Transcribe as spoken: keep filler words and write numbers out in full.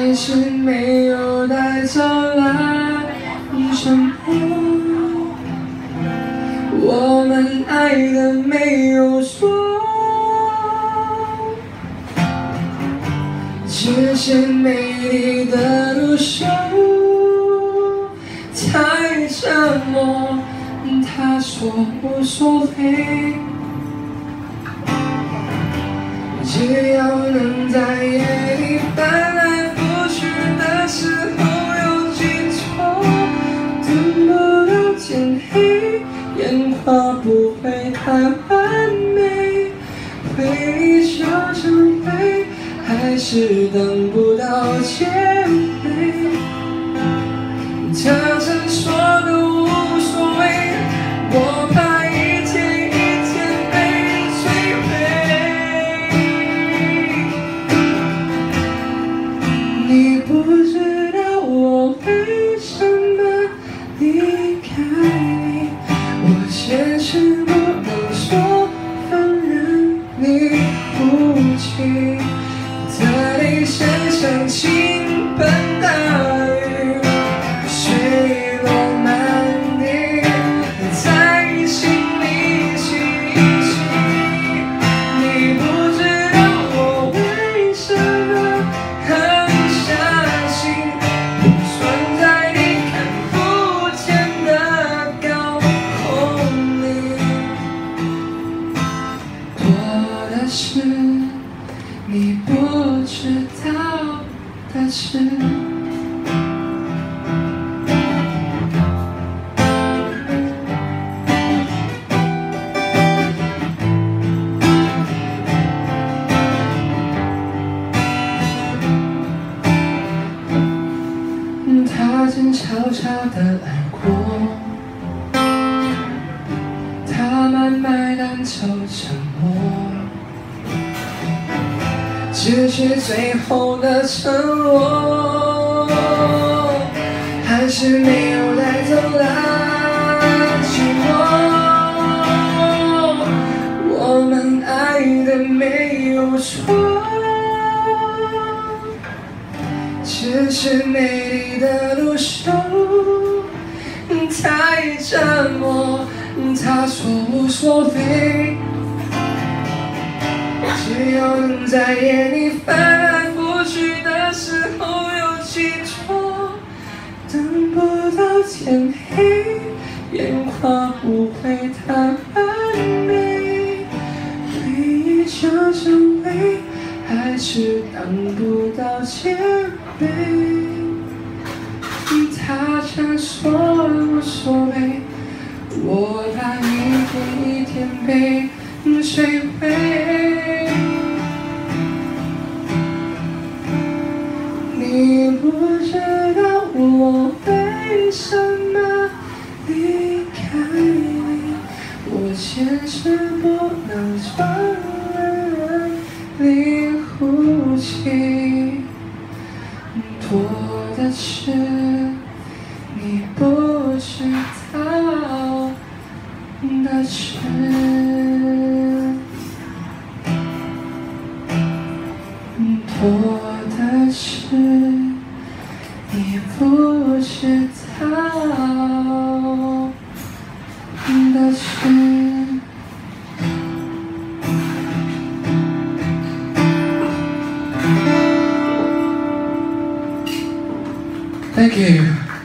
还是没有带走来什么？我们爱的没有错，只是美丽的路上太沉默。他说无所谓，只要能在夜里翻来覆去的时候有记错，等不到天黑，烟花不会太完美，回忆就成灰，还是等不到结尾。他曾说的无所谓，我怕一天一天被摧毁。你不知道我为什么离开你，我坚持不能说放任你哭泣，的泪声像倾盆大雨，水落满地，在心里洗一洗。你不知道我为什么很相信，存在你看不见的高空里，多的是你不知道的事。他正悄悄地来过，他慢慢赶走沉默，只是最后的承诺，还是没有带走那寂寞。我们爱的没有错，只是美丽的路上太沉默。他说无所谓，只要能在夜里翻来覆去的时候有记错，等不到天黑，烟花不会太完美，回忆就成灰，还是等不到结尾。他曾说无所谓，我怕一天一天被摧毁。你不知道我为什么离开你，我坚持不能放任你哭泣，多的是你不知道的事。多的是你不知道的事。Thank you.